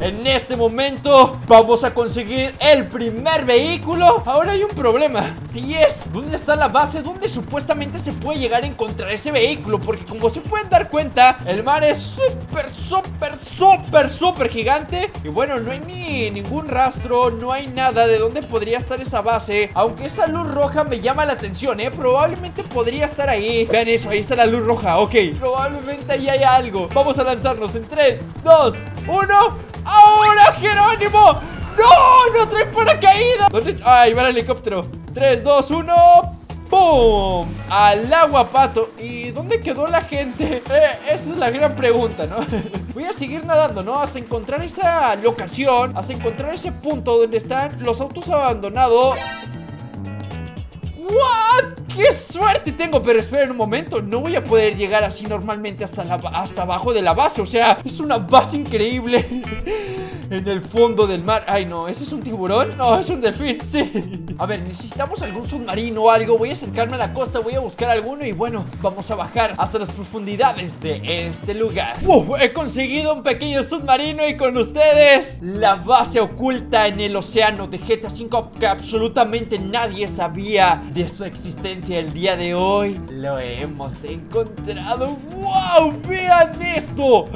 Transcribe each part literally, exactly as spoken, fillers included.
En este momento vamos a conseguir el primer vehículo. Ahora hay un problema, y es, ¿dónde está la base? ¿Dónde supuestamente se puede llegar a encontrar ese vehículo? Porque como se pueden dar cuenta, el mar es súper, súper, súper, súper gigante. Y bueno, no hay ni ningún rastro, no hay nada de dónde podría estar esa base. Aunque esa luz roja me llama la atención, ¿eh? Probablemente podría estar ahí. Vean eso, ahí está la luz roja, ok. Probablemente ahí hay algo. Vamos a lanzarnos en tres, dos, uno. ¡Ahora, Jerónimo! ¡No! ¡No trae paracaídas! ¿Dónde está? ¡Ahí va el helicóptero! tres, dos, uno. ¡Pum! Al agua, pato. ¿Y dónde quedó la gente? Eh, esa es la gran pregunta, ¿no? Voy a seguir nadando, ¿no? Hasta encontrar esa locación, hasta encontrar ese punto donde están los autos abandonados. ¿What? ¡Qué suerte tengo! Pero esperen un momento, no voy a poder llegar así normalmente hasta, la, hasta abajo de la base. O sea, es una base increíble en el fondo del mar. Ay, no, ¿ese es un tiburón? No, es un delfín, sí. A ver, necesitamos algún submarino o algo. Voy a acercarme a la costa, voy a buscar alguno. Y bueno, vamos a bajar hasta las profundidades de este lugar. uh, He conseguido un pequeño submarino. Y con ustedes, la base oculta en el océano de G T A cinco, que absolutamente nadie sabía de su existencia. El día de hoy lo hemos encontrado. ¡Wow! ¡Vean esto!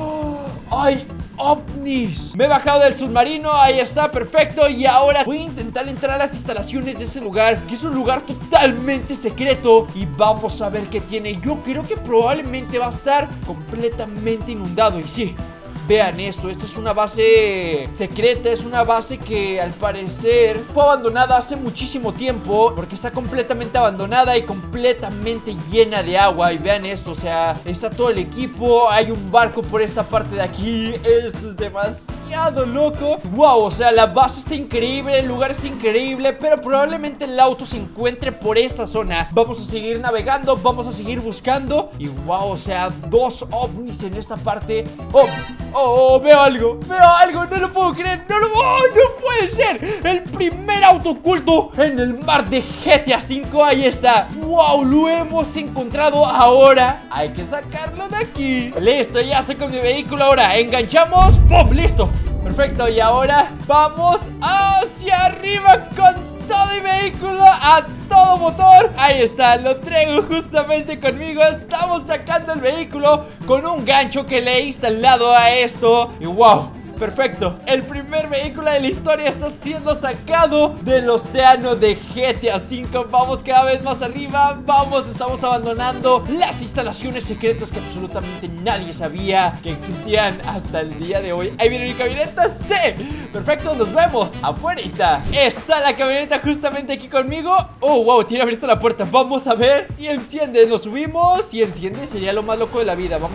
¡Ay! ¡Ovnis! Me he bajado del submarino, ahí está, perfecto. Y ahora voy a intentar entrar a las instalaciones de ese lugar, que es un lugar totalmente secreto. Y vamos a ver qué tiene. Yo creo que probablemente va a estar completamente inundado. Y sí, vean esto, esta es una base secreta, es una base que al parecer fue abandonada hace muchísimo tiempo, porque está completamente abandonada y completamente llena de agua. Y vean esto, o sea, está todo el equipo, hay un barco por esta parte de aquí. Esto es demasiado loco. Wow, o sea, la base está increíble, el lugar está increíble, pero probablemente el auto se encuentre por esta zona. Vamos a seguir navegando, vamos a seguir buscando. Y wow, o sea, dos ovnis en esta parte. Oh, oh, veo algo, veo algo, no lo puedo creer. No lo, oh, no puede ser. El primer auto oculto en el mar de G T A cinco, ahí está. Wow, lo hemos encontrado. Ahora hay que sacarlo de aquí. Listo, ya estoy con mi vehículo. Ahora enganchamos, ¡pum! Listo, perfecto. Y ahora vamos hacia arriba con todo el vehículo a todo motor. Ahí está, lo traigo justamente conmigo. Estamos sacando el vehículo con un gancho que le he instalado a esto. Y wow, perfecto, el primer vehículo de la historia está siendo sacado del océano de G T A cinco. Vamos cada vez más arriba. Vamos, estamos abandonando las instalaciones secretas que absolutamente nadie sabía que existían hasta el día de hoy. Ahí viene mi camioneta, sí. Perfecto, nos vemos afuera. Está la camioneta justamente aquí conmigo. Oh, wow, tiene abierta la puerta. Vamos a ver. Y enciende, nos subimos. Y enciende, sería lo más loco de la vida. Vamos.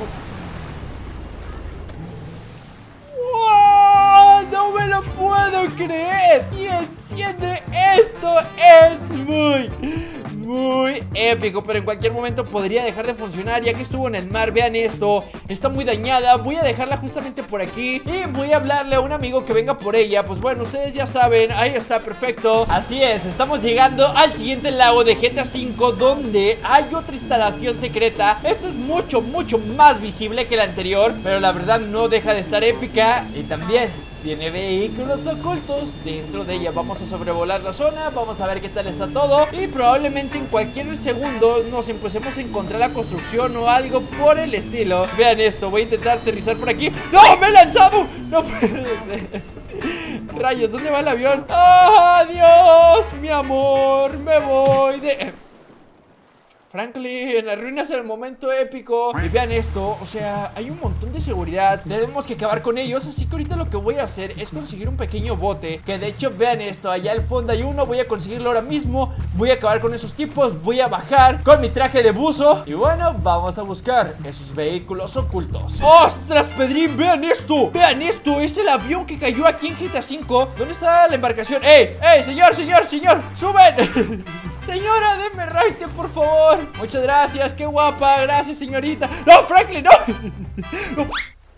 ¡No me lo puedo creer! Y enciende, esto es muy, muy épico. Pero en cualquier momento podría dejar de funcionar, ya que estuvo en el mar. Vean esto, está muy dañada. Voy a dejarla justamente por aquí y voy a hablarle a un amigo que venga por ella. Pues bueno, ustedes ya saben, ahí está, perfecto. Así es, estamos llegando al siguiente lago de G T A cinco, donde hay otra instalación secreta. Esta es mucho, mucho más visible que la anterior, pero la verdad no deja de estar épica. Y también tiene vehículos ocultos dentro de ella. Vamos a sobrevolar la zona, vamos a ver qué tal está todo. Y probablemente en cualquier segundo nos empecemos a encontrar la construcción o algo por el estilo. Vean esto, voy a intentar aterrizar por aquí. ¡No! ¡Me he lanzado! ¡No puede ser! Rayos, ¿dónde va el avión? ¡Adiós, mi amor! Me voy de... Franklin, arruinas el momento épico. Y vean esto, o sea, hay un montón de seguridad. Tenemos que acabar con ellos. Así que ahorita lo que voy a hacer es conseguir un pequeño bote. Que de hecho, vean esto, allá al fondo hay uno. Voy a conseguirlo ahora mismo. Voy a acabar con esos tipos. Voy a bajar con mi traje de buzo. Y bueno, vamos a buscar esos vehículos ocultos. ¡Ostras, Pedrín! Vean esto, vean esto, es el avión que cayó aquí en G T A cinco. ¿Dónde está la embarcación? ¡Ey! ¡Ey! Señor, señor, señor, ¡suben! Señora, denme raite, por favor. Muchas gracias, qué guapa. Gracias, señorita. ¡No, Franklin, no! No.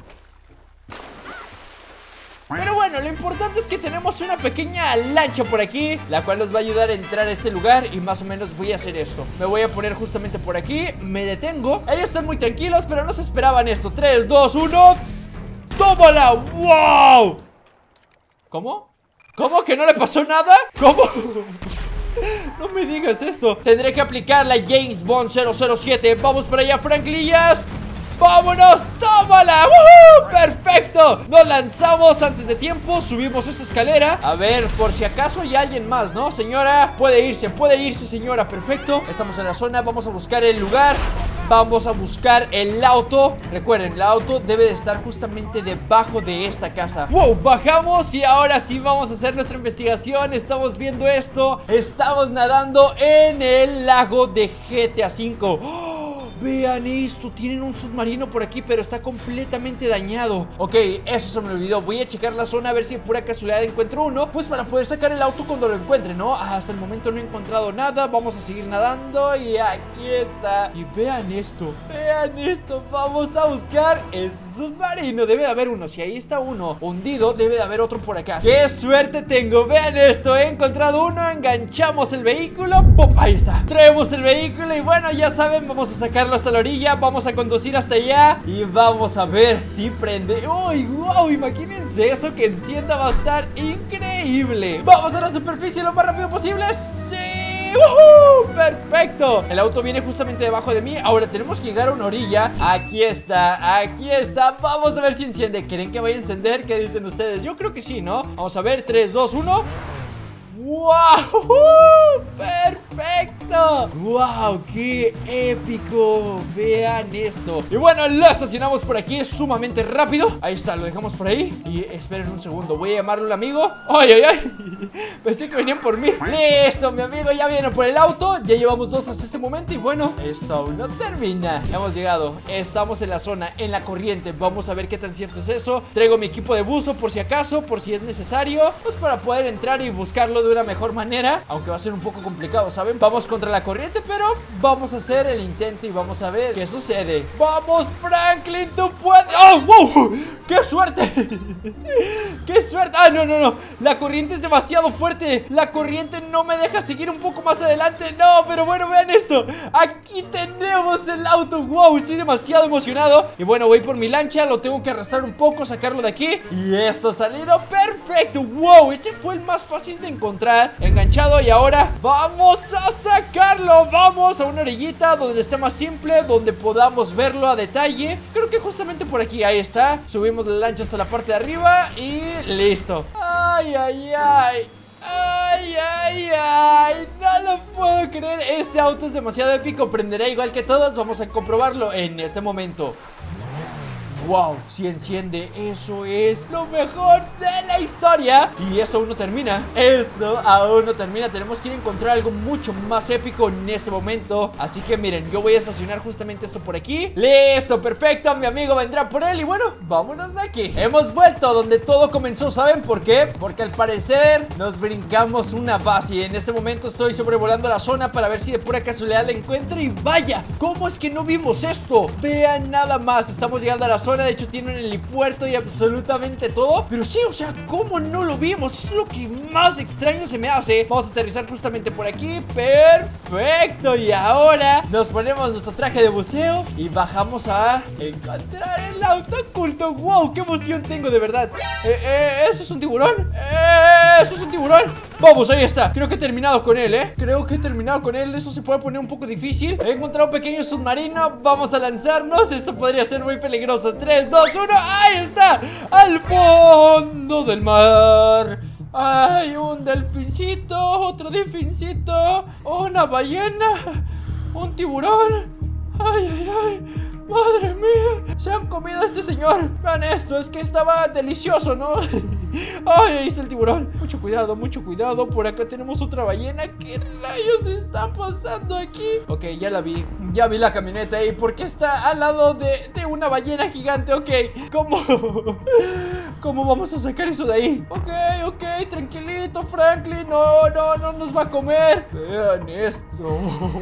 Pero bueno, lo importante es que tenemos una pequeña lancha por aquí, la cual nos va a ayudar a entrar a este lugar. Y más o menos voy a hacer esto. Me voy a poner justamente por aquí. Me detengo. Ellos están muy tranquilos, pero no se esperaban esto. tres, dos, uno. ¡Tómala! ¡Wow! ¿Cómo? ¿Cómo? ¿Que no le pasó nada? ¿Cómo? No me digas esto. Tendré que aplicar la James Bond cero cero siete. Vamos para allá, Franklillas. ¡Vámonos! ¡Tómala! ¡Woohoo! ¡Perfecto! Nos lanzamos antes de tiempo. Subimos esta escalera. A ver, por si acaso hay alguien más, ¿no? Señora, puede irse, puede irse, señora. Perfecto. Estamos en la zona. Vamos a buscar el lugar. Vamos a buscar el auto. Recuerden, el auto debe de estar justamente debajo de esta casa. ¡Wow! Bajamos y ahora sí vamos a hacer nuestra investigación. Estamos viendo esto. Estamos nadando en el lago de G T A cinco. ¡Oh! Vean esto, tienen un submarino por aquí, pero está completamente dañado. Ok, eso se me olvidó. Voy a checar la zona a ver si de pura casualidad encuentro uno, pues para poder sacar el auto cuando lo encuentre, ¿no? Hasta el momento no he encontrado nada. Vamos a seguir nadando y aquí está. Y vean esto, vean esto. Vamos a buscar ese submarino. Debe de haber uno, si ahí está uno hundido, debe de haber otro por acá. ¡Qué suerte tengo! Vean esto, he encontrado uno. Enganchamos el vehículo. ¡Pum! Ahí está, traemos el vehículo y bueno, ya saben, vamos a sacar hasta la orilla, vamos a conducir hasta allá y vamos a ver si prende. ¡Uy, wow! Imagínense eso, que encienda, va a estar increíble. Vamos a la superficie lo más rápido posible. ¡Sí! ¡Woohoo! ¡Perfecto! El auto viene justamente debajo de mí. Ahora tenemos que llegar a una orilla. Aquí está, aquí está. Vamos a ver si enciende. ¿Creen que vaya a encender? ¿Qué dicen ustedes? Yo creo que sí, ¿no? Vamos a ver, tres, dos, uno. ¡Wow! ¡Perfecto! ¡Wow! ¡Qué épico! Vean esto. Y bueno, lo estacionamos por aquí, es sumamente rápido. Ahí está, lo dejamos por ahí. Y esperen un segundo, voy a llamarle a un amigo. ¡Ay, ay, ay! Pensé que venían por mí. Listo, mi amigo ya viene por el auto. Ya llevamos dos hasta este momento. Y bueno, esto aún no termina. Hemos llegado, estamos en la zona, en la corriente. Vamos a ver qué tan cierto es eso. Traigo mi equipo de buzo por si acaso, por si es necesario, pues para poder entrar y buscarlo de una mejor manera, aunque va a ser un poco complicado, ¿saben? Vamos contra la corriente, pero vamos a hacer el intento y vamos a ver qué sucede. ¡Vamos, Franklin! ¡Tú puedes! ¡Oh, wow! ¡Qué suerte! ¡Qué suerte! ¡Ah, no, no, no! La corriente es demasiado fuerte. La corriente no me deja seguir un poco más adelante. No, pero bueno, vean esto. Aquí tenemos el auto. ¡Wow! Estoy demasiado emocionado. Y bueno, voy por mi lancha. Lo tengo que arrastrar un poco, sacarlo de aquí. Y esto ha salido perfecto. ¡Wow! Este fue el más fácil de encontrar. Enganchado y ahora vamos a sacarlo. Vamos a una orillita donde esté más simple, donde podamos verlo a detalle. Creo que justamente por aquí, ahí está. Subimos la lancha hasta la parte de arriba y listo. Ay, ay, ay. Ay, ay, ay, no lo puedo creer. Este auto es demasiado épico. Prenderá igual que todos. Vamos a comprobarlo en este momento. Wow, si enciende, eso es lo mejor de la historia. Y esto aún no termina. Esto aún no termina. Tenemos que ir a encontrar algo mucho más épico en este momento. Así que miren, yo voy a estacionar justamente esto por aquí. Listo, perfecto, mi amigo vendrá por él. Y bueno, vámonos de aquí. Hemos vuelto donde todo comenzó. ¿Saben por qué? Porque al parecer nos brincamos una base. Y en este momento estoy sobrevolando la zona para ver si de pura casualidad la encuentro. Y vaya, ¿cómo es que no vimos esto? Vean nada más, estamos llegando a la zona. De hecho tiene un helipuerto y absolutamente todo. Pero sí, o sea, ¿cómo no lo vimos? Eso es lo que más extraño se me hace. Vamos a aterrizar justamente por aquí. Perfecto. Y ahora nos ponemos nuestro traje de buceo y bajamos a encontrar el auto oculto. Wow, qué emoción tengo, de verdad. eh, eh, ¿Eso es un tiburón? Eh, ¿Eso es un tiburón? Vamos, ahí está. Creo que he terminado con él, ¿eh? Creo que he terminado con él. Eso se puede poner un poco difícil. He encontrado un pequeño submarino. Vamos a lanzarnos. Esto podría ser muy peligroso. tres, dos, uno. ¡Ahí está! Al fondo del mar hay un delfincito, otro delfincito, una ballena, un tiburón. ¡Ay, ay, ay! ¡Madre mía! Se han comido a este señor. Vean esto, es que estaba delicioso, ¿no? ¡Ay, ahí está el tiburón! Mucho cuidado, mucho cuidado. Por acá tenemos otra ballena. ¿Qué rayos está pasando aquí? Ok, ya la vi. Ya vi la camioneta. ¿Y por qué está al lado de, de una ballena gigante? Ok, ¿cómo? ¿Cómo vamos a sacar eso de ahí? Ok, ok, tranquilito, Franklin. No, no, no nos va a comer. Vean esto.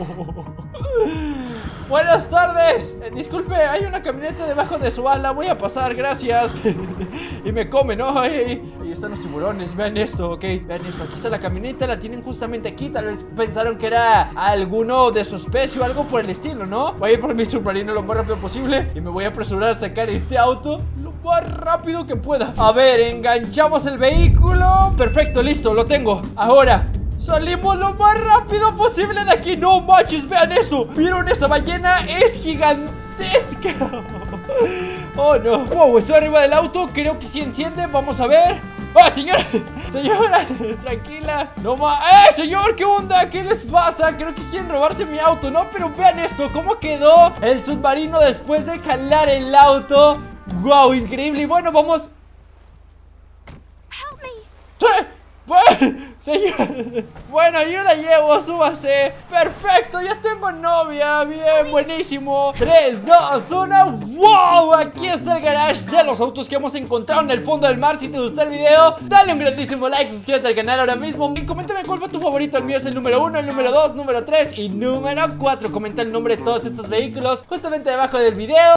Buenas tardes. eh, Disculpe, hay una camioneta debajo de su ala. Voy a pasar, gracias. Y me come, ¿no? Ahí, ahí están los tiburones, vean esto, ok. Vean esto, aquí está la camioneta, la tienen justamente aquí. Tal vez pensaron que era alguno de su especie o algo por el estilo, ¿no? Voy a ir por mi submarino lo más rápido posible y me voy a apresurar a sacar este auto lo más rápido que pueda. A ver, enganchamos el vehículo. Perfecto, listo, lo tengo. Ahora salimos lo más rápido posible de aquí. No manches, vean eso. ¿Vieron esa ballena? Es gigantesca. Oh no. Wow, estoy arriba del auto. Creo que sí enciende. Vamos a ver. ¡Ah, señora! Señora, tranquila. No más. ¡Eh, señor! ¿Qué onda? ¿Qué les pasa? Creo que quieren robarse mi auto, ¿no? Pero vean esto, cómo quedó el submarino después de jalar el auto. ¡Wow! Increíble. Y bueno, vamos. ¿Eh? Señor. Bueno, yo la llevo, súbase. Perfecto, ya tengo novia. Bien, buenísimo. tres, dos, uno. ¡Wow! Aquí está el garage de los autos que hemos encontrado en el fondo del mar. Si te gustó el video, dale un grandísimo like, suscríbete al canal ahora mismo y coméntame cuál fue tu favorito. El mío es el número uno, el número dos, número tres y número cuatro. Comenta el nombre de todos estos vehículos justamente debajo del video.